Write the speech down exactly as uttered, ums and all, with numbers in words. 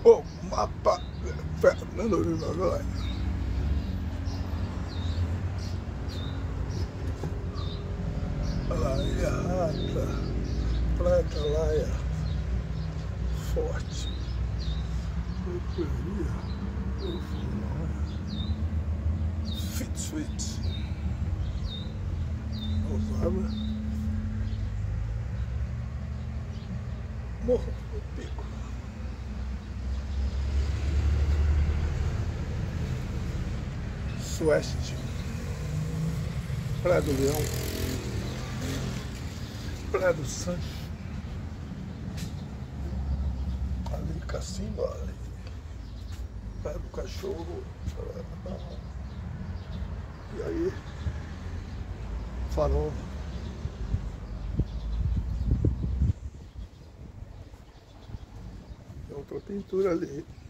O mapa Fernando de Noronha. Laia Rata, Praia Laia, Forte, Euperia, Fit Fit, Osama, Morro do Pico, Sueste, Praia do Leão, Praia do Santos, ali Cassino, ali, Praia do Cachorro, e aí, Farol, outra pintura ali.